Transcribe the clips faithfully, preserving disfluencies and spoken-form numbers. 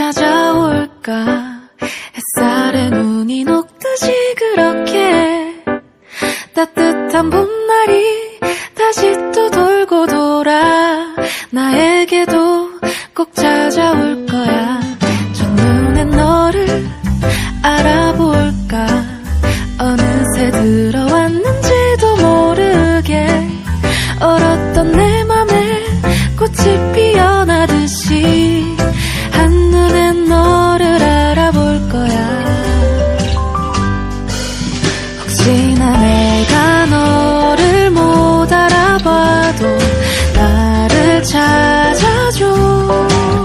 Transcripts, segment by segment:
찾아올까. 햇살에 눈이 녹듯이 그렇게 따뜻한 봄날이 다시 또 돌고 돌아 나에게도 꼭 찾아올 거야. 첫눈에 너를 알아볼까. 어느새 들어왔는지도 모르게 얼었던 내 맘에 꽃이 피어나듯이 한눈에 너를 알아볼 거야. 혹시나 내가 너를 못 알아봐도 나를 찾아줘.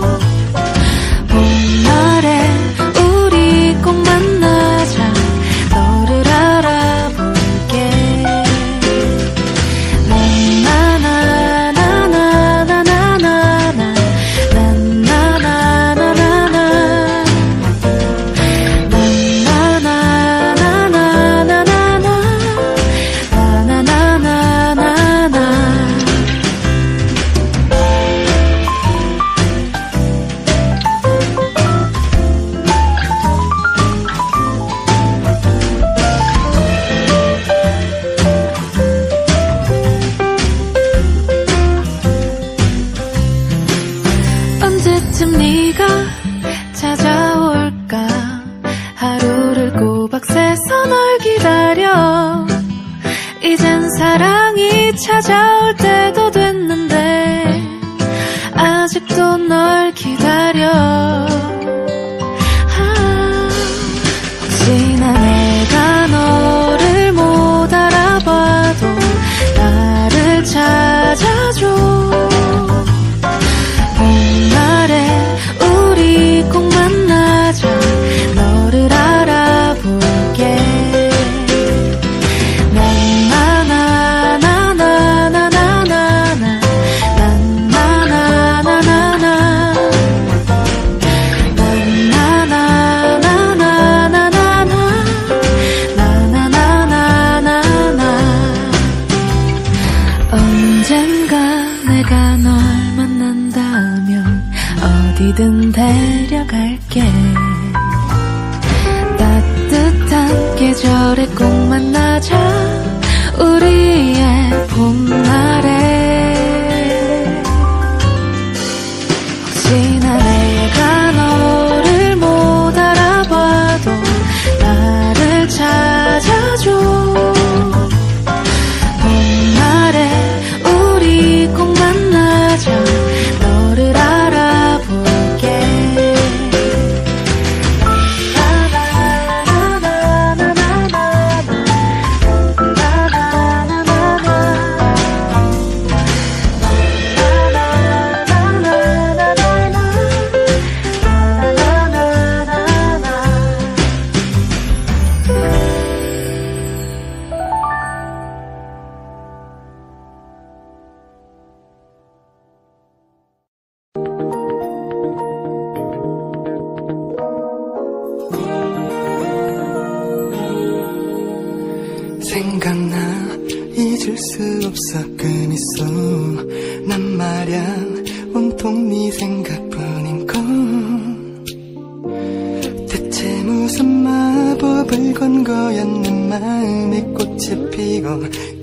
봄날에 우리 꼭 만나자. 너를 알아볼게. 나나나나나나나나나 언제쯤 네가 찾아올까. 하루를 꼬박 새서 널 기다려. 이젠 사랑이 찾아올 때도 됐는데 아직도 널 기다려. 아, 혹시나 내가 너를 못 알아봐도 나를 찾아줘. 봄날에 우리 꼭 만나자. 너를 알아볼게. 나나나나나나나나나 나나나나나나나 나나나나나나나. 언젠가 내가 널 만난다면 어디든 데려갈게. 따뜻한 계절에 꼭 만나자. 우리의 봄날에. 혹시나 내가 너를 못 알아봐도 나를 찾아줘. 봄날에 우리 꼭 만나자. 너를 알아볼게. 생각나 잊을 수 없어 끊이소. 난 말야 온통 네 생각뿐인 걸. 대체 무슨 마법을 건 거야. 내 마음에 꽃이 피고